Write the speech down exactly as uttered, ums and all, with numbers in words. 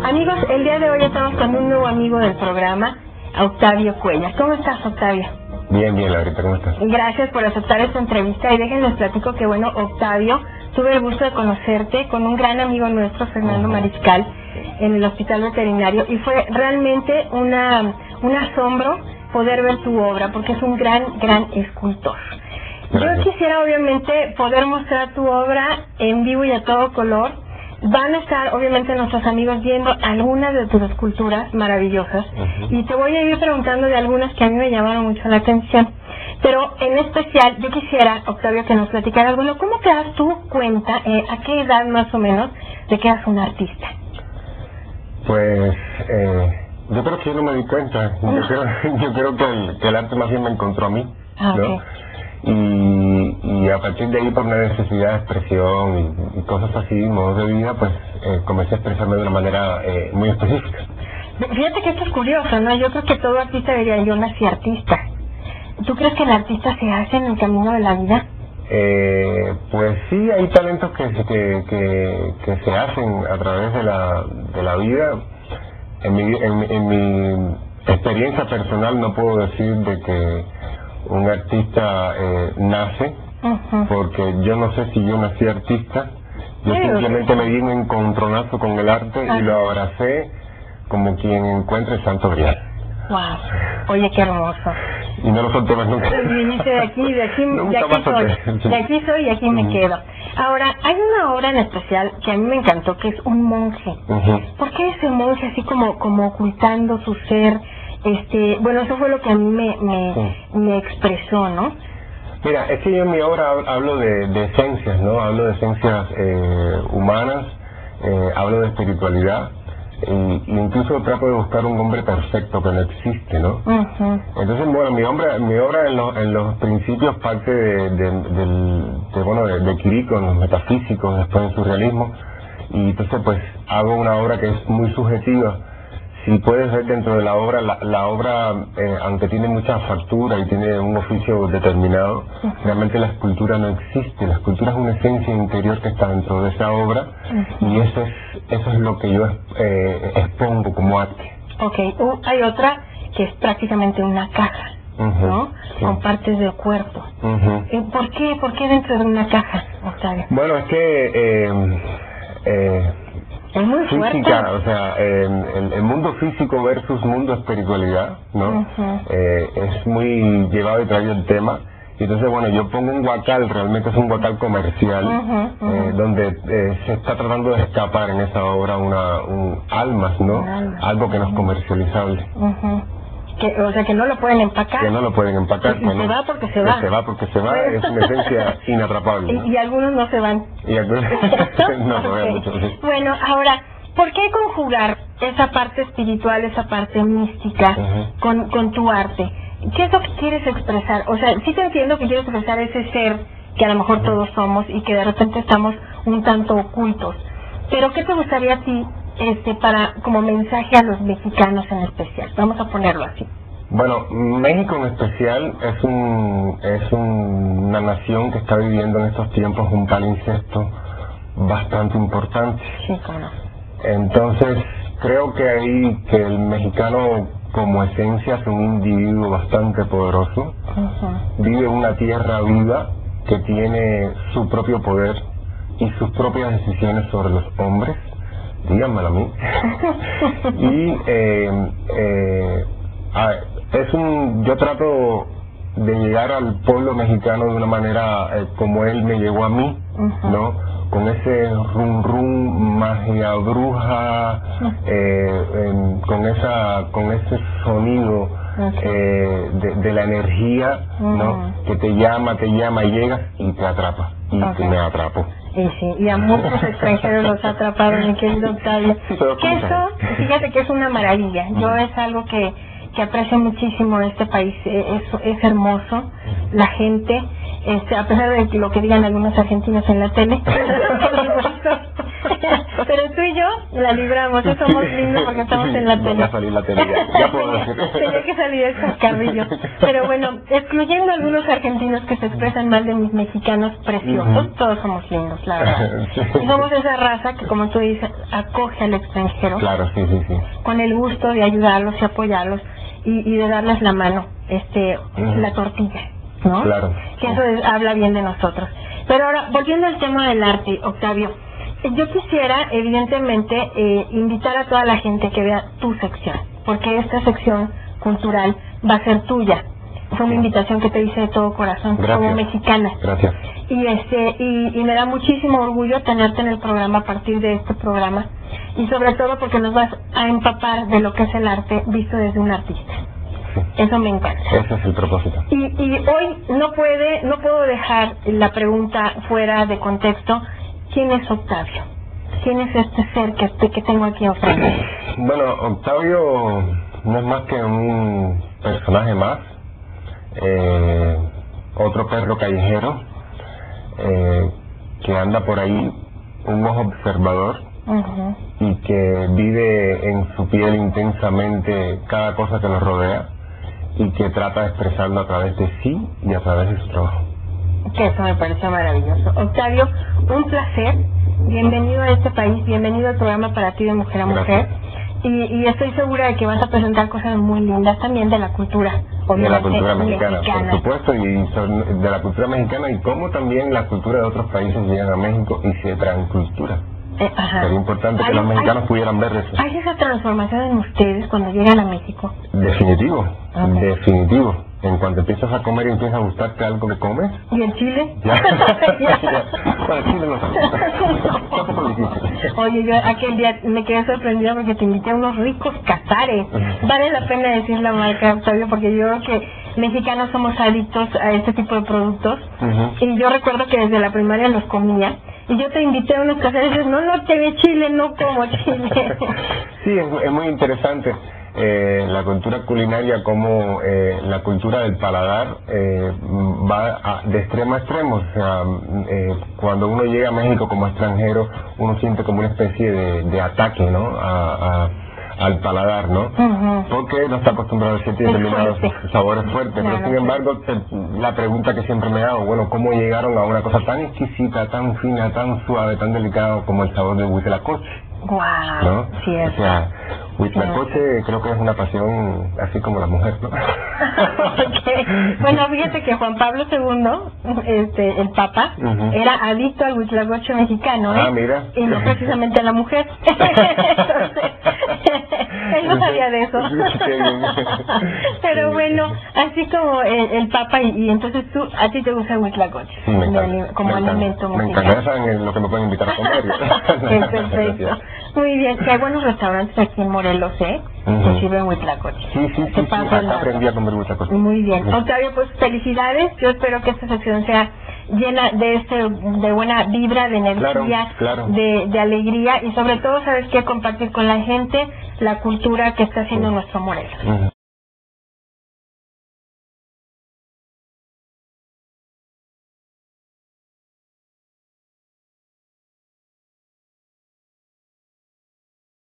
Amigos, el día de hoy estamos con un nuevo amigo del programa, Octavio Cuellar. ¿Cómo estás, Octavio? Bien, bien, Laurita, ¿cómo estás? Gracias por aceptar esta entrevista y déjenles platico que, bueno, Octavio, tuve el gusto de conocerte con un gran amigo nuestro, Fernando uh-huh. Mariscal, en el Hospital Veterinario, y fue realmente una un asombro poder ver tu obra, porque es un gran, gran escultor. Gracias. Yo quisiera, obviamente, poder mostrar tu obra en vivo y a todo color. Van a estar, obviamente, nuestros amigos viendo algunas de tus esculturas maravillosas, uh-huh. y te voy a ir preguntando de algunas que a mí me llamaron mucho la atención. Pero, en especial, yo quisiera, Octavio, que nos platicaras, bueno, ¿cómo te das tú cuenta, eh, a qué edad más o menos, de que eras un artista? Pues, eh, yo creo que yo no me di cuenta. Yo creo, yo creo que, el, que el arte más bien me encontró a mí, ah, ¿no? Okay. Y, y a partir de ahí, por una necesidad de expresión y, y cosas así, modos de vida, pues eh, comencé a expresarme de una manera eh, muy específica. Fíjate que esto es curioso, ¿no? Yo creo que todo artista diría, yo nací artista. ¿Tú crees que el artista se hace en el camino de la vida? Eh, pues sí, hay talentos que, que, que, que se hacen a través de la, de la vida. En mi, en, en mi experiencia personal no puedo decir de que un artista eh, nace, uh-huh. porque yo no sé si yo nací artista. Yo sí, simplemente me di un encontronazo con el arte, uh-huh. y lo abracé como quien encuentra el santo grial. Wow, oye, qué hermoso. Y no lo solté más nunca. Viniste de aquí, de aquí, de aquí soy, de aquí soy y aquí uh-huh. me quedo. Ahora, hay una obra en especial que a mí me encantó, que es un monje. Uh-huh. ¿Por qué ese monje así como, como ocultando su ser? Este, bueno, eso fue lo que a mí me, me, sí. me expresó, ¿no? Mira, es que yo en mi obra hablo de, de esencias, ¿no? Hablo de esencias eh, humanas, eh, hablo de espiritualidad, y, y incluso trato de buscar un hombre perfecto que no existe, ¿no? Uh-huh. Entonces, bueno, mi obra, mi obra en, lo, en los principios parte de, de, del, de bueno, de, de Quirico, en los metafísicos, después en surrealismo, y entonces pues hago una obra que es muy subjetiva. Si puedes ver dentro de la obra, la, la obra, eh, aunque tiene mucha factura y tiene un oficio determinado, uh-huh. realmente la escultura no existe. La escultura es una esencia interior que está dentro de esa obra, uh-huh. y eso es, eso es lo que yo eh, expongo como arte. Ok, uh, hay otra que es prácticamente una caja, uh-huh. ¿no? Sí. Con partes del cuerpo. Uh-huh. eh, ¿Por qué? ¿Por qué dentro de una caja, Octavio? Bueno, es que... Eh, eh, es muy fuerte. Física, o sea, eh, el, el mundo físico versus mundo espiritualidad, ¿no? Uh-huh. Eh, es muy llevado y traído el tema. Y entonces, bueno, yo pongo un guacal, realmente es un guacal comercial, uh-huh, uh-huh. Eh, donde eh, se está tratando de escapar en esa obra una un almas, ¿no? Alma. Algo que no es comercializable. Uh-huh. Que, o sea, que no lo pueden empacar. Que no lo pueden empacar. Y, y se va porque se va. Que se va porque se va, es una esencia inatrapable, ¿no? Y, y algunos no se van. Y algunos no se van mucho, sí. Bueno, ahora, ¿por qué conjugar esa parte espiritual, esa parte mística, uh-huh. con, con tu arte? ¿Qué es lo que quieres expresar? O sea, sí te entiendo que quieres expresar ese ser que a lo mejor uh-huh. todos somos y que de repente estamos un tanto ocultos. Pero, ¿qué te gustaría a ti este para como mensaje a los mexicanos en especial? Vamos a ponerlo así. Bueno, México en especial es un es un, una nación que está viviendo en estos tiempos un palincesto bastante importante. Sí, claro. Entonces, creo que ahí que el mexicano como esencia es un individuo bastante poderoso, uh-huh. vive en una tierra viva que tiene su propio poder y sus propias decisiones sobre los hombres, díganmelo a mí. y eh, eh, a ver, es un yo trato de llegar al pueblo mexicano de una manera eh, como él me llegó a mí, uh-huh. ¿no? Con ese rum rum, magia bruja, uh-huh. eh, eh, con esa con ese sonido, okay. eh, de, de la energía, uh-huh. ¿no? Que te llama, te llama, llegas y te atrapa, y okay. te me atrapo. Y sí, y a muchos extranjeros los atraparon, mi querido Octavio. Que eso, fíjate que es una maravilla. Yo es algo que, que aprecio muchísimo en este país. Es, es hermoso, la gente, este, a pesar de lo que digan algunos argentinos en la tele. Pero tú y yo la libramos, eso somos lindos porque estamos en la tele. Ya salí en la tele, ya, ya puedo decir. Tenía que salir el chascarrillo. Pero bueno, excluyendo algunos argentinos que se expresan mal de mis mexicanos preciosos, uh-huh. todos somos lindos, la verdad. Sí. Y somos esa raza que, como tú dices, acoge al extranjero. Claro, sí, sí, sí. Con el gusto de ayudarlos y apoyarlos y, y de darles la mano, este, uh-huh. la tortilla, ¿no? Claro. Que eso es, habla bien de nosotros. Pero ahora, volviendo al tema del arte, Octavio, yo quisiera, evidentemente, eh, invitar a toda la gente que vea tu sección, porque esta sección cultural va a ser tuya. Fue una invitación que te hice de todo corazón, Gracias. como mexicana. Gracias. Y este y, y me da muchísimo orgullo tenerte en el programa a partir de este programa, y sobre todo porque nos vas a empapar de lo que es el arte visto desde un artista. Sí. Eso me encanta. Ese es el propósito. Y, y hoy no puede, no puedo dejar la pregunta fuera de contexto. ¿Quién es Octavio? ¿Quién es este ser que, que tengo aquí enfrente? Bueno, Octavio no es más que un personaje más, eh, otro perro callejero, eh, que anda por ahí, un ojo observador, uh-huh. y que vive en su piel intensamente cada cosa que nos rodea, y que trata de expresarlo a través de sí y a través de su trabajo. Que eso me parece maravilloso. Octavio, un placer. Bienvenido a este país, bienvenido al programa Para Ti de Mujer a Mujer. Y, y estoy segura de que vas a presentar cosas muy lindas también de la cultura, de la cultura mexicana, mexicana, por supuesto, y de la cultura mexicana, y cómo también la cultura de otros países llegan a México y se transcultura. Eh, ajá. Sería importante que ¿Hay, los mexicanos hay, pudieran ver eso. ¿Hay esa transformación en ustedes cuando llegan a México? Definitivo, okay. definitivo. En cuanto empiezas a comer y empiezas a gustarte algo que comes. ¿Y en Chile? Ya. ya. Bueno, Chile no es un poco difícil. Oye, yo aquel día me quedé sorprendida porque te invité a unos ricos cazares. Vale la pena decir la marca, Octavio, porque yo creo que mexicanos somos adictos a este tipo de productos. Uh-huh. Y yo recuerdo que desde la primaria los comía. Y yo te invité a unos cazares y dices, no, no te ve Chile, no como Chile. Sí, es, es muy interesante. Eh, la cultura culinaria, como eh, la cultura del paladar, eh, va a, de extremo a extremo. O sea, eh, cuando uno llega a México como extranjero, uno siente como una especie de, de ataque, ¿no? A, a, al paladar, ¿no? Uh-huh. Porque no está acostumbrado a ciertos determinados sabores fuertes. Claro, pero sin embargo, te, la pregunta que siempre me hago, bueno, ¿cómo llegaron a una cosa tan exquisita, tan fina, tan suave, tan delicada como el sabor de huitlacoche? Wow, ¿no? Sí, o sea, huitlacoche creo que es una pasión así como la mujer, ¿no? Okay. Bueno, fíjate que Juan Pablo segundo, este, el Papa, uh-huh. era adicto al huitlacoche mexicano, ¿eh? Ah, mira. Y no precisamente a la mujer. Entonces, él no sabía de eso. Pero bueno, así como el, el Papa, y, y entonces tú, a ti te gusta el huitlacoche, sí, me como me alimento me mexicano. Me encanta, en lo que me pueden invitar a comer. Es perfecto. Muy bien, que hay buenos restaurantes aquí en Morelos, ¿eh? Uh-huh. Que sirven huitlacoche. Sí, sí, sí, sí, acá aprendí a comer huitlacoche. Muy bien. Sí. Octavio, pues felicidades. Yo espero que esta sección sea llena de este de buena vibra, de energía, claro, claro. De, de alegría, y sobre todo, ¿sabes qué? Compartir con la gente la cultura que está haciendo sí. nuestro Morelos. Uh-huh.